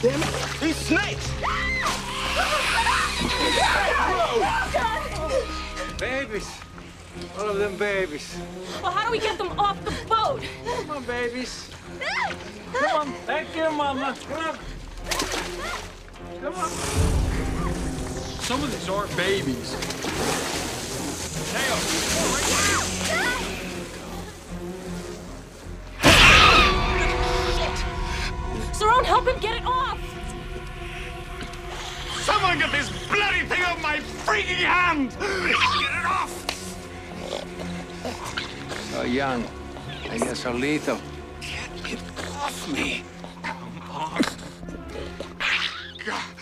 Damn it! These snakes! Babies. All of them babies. Well, how do we get them off the boat? Come on, babies. Come on. Thank you, Mama. Come on. Come on. Some of these aren't babies. Tail. Saron, help him get it off! Someone get this bloody thing off my freaking hand! Get it off! So young, and yet so lethal. Get it off me! Come on. God.